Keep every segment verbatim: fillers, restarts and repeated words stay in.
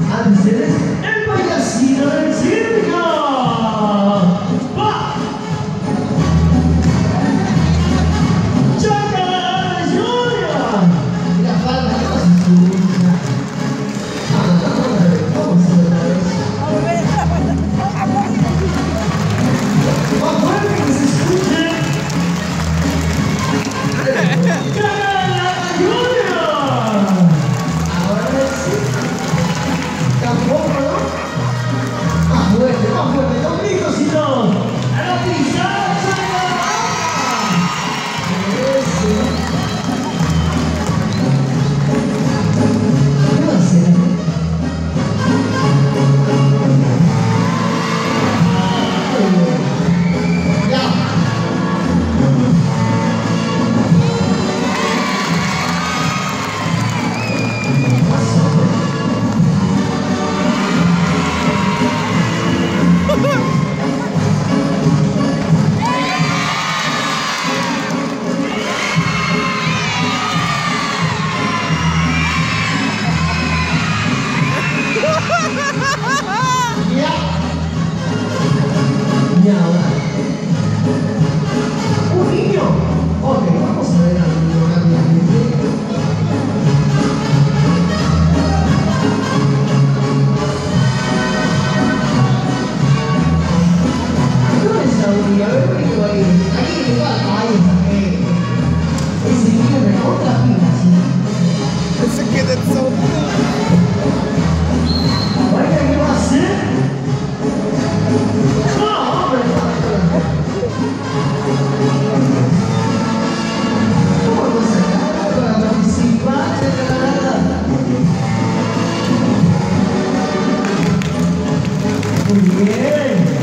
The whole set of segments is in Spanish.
Antes, el payasito del circo. ¡Va! ¡Chaca Junior! Mira, falta, ¿qué pasa en su vida? Ah, no, no, no, vamos a hacer otra vez. ¡Más fuerte que se escuche! ¡Chaca Junior! Ahora sí. Tampoco, ¿no? Más fuerte, más fuerte, con gritos y todo. ¡A la pizza! Eso. ¿Qué va a hacer? Ya. Y ahora, un niño. Ok, vamos a ver al niño rápidamente. ¿Dónde está un niño? A ver, ¿por qué va a ir? Ahí le va. Ahí está. Eh. Ese niño me otra pila, ¿sí? Ese kid is so Oiga, ¿qué va a hacer? ¡No, hombre! ¿Cómo vas a sacar para participar de la nada? Muy bien.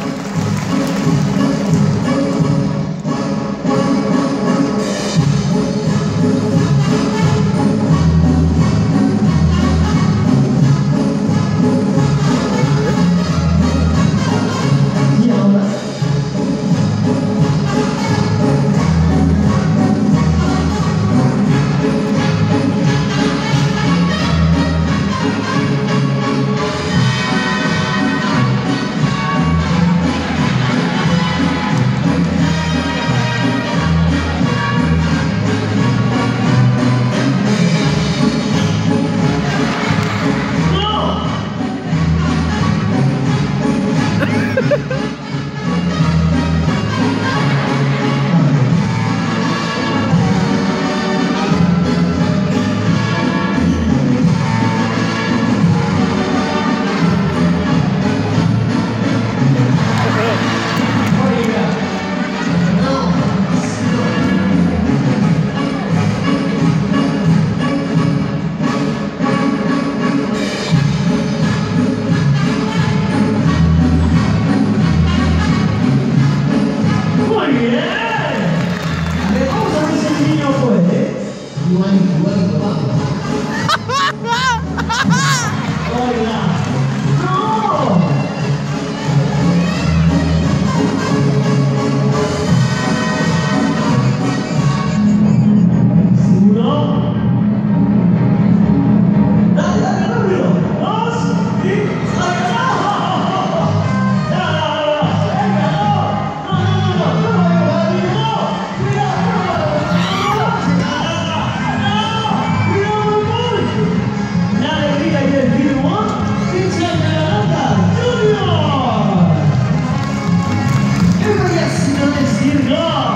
Y ahora, ¡Gracias!